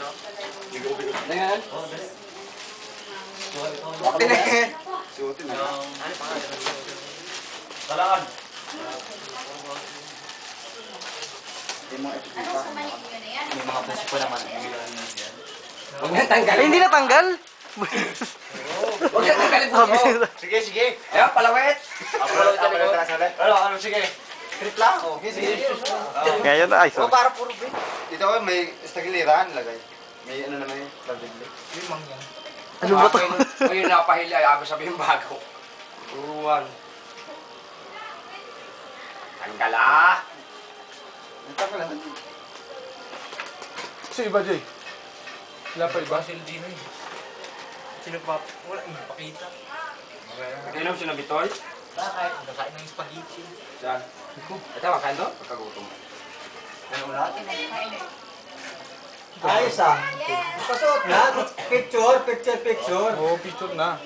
Bigo-bigo. Ano yan? Suotin na eh. Suotin na. Ano pa nga? Talaan. Yung mga ito pa. May mga puso pa naman. Huwag na tanggalin. Ay, hindi natanggal. Huwag na tanggalin po. Sige, sige. Ayan, palawit. Ano, sige. Trip lang. Okay, sige. Ngayon na, ay, O, sorry. para puro bin. Dito ko may stagiliran lagay. May ano naman yung pabigli. Ano ba to? Ayun napahili. Ayaw sabihin bago. Turuan. Tanggal ah. Tanggal naman. Si iba, Jay. Wala pa iba. Sino pa? Wala, hindi pakita. Kainom siya na bitoy? Bakit? Nakain ng spaghetti. Saan? Ito, makain doon? Pagkagutom. Ayos ah. Pasuot na. Picture. Oo, picture na.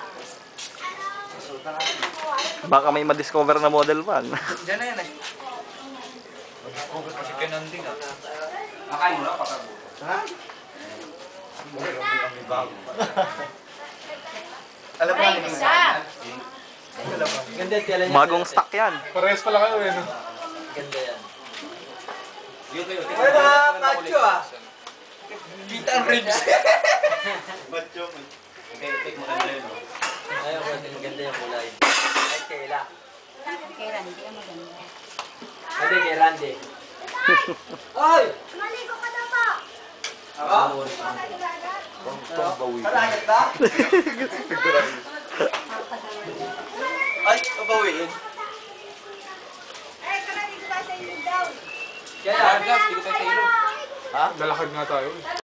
Baka may ma-discover na model pa. Diyan na yan eh. Mag-focus pa si Kenanding ah. Makain mo na pagkagutom. Ha? Alam mo na isa. Ganda tela niya. Bagong stock yan. Parehas pala kayo eh, no? Ganda yan. YouTube. Ay mga macho ah. Kita ang ribs. Macho mo. Okay, take mo ganda yun. Ayaw ko din ganda yung kulay. Ay Kayla. Kay Randy ang maganda. Sabi kay Randy. Ay! Maligo ka na po! Ako? Karagat ba? Ay, mabawiin. Eh, karamigo ba sa inyo daw? Kaya, Lalakad nga tayo.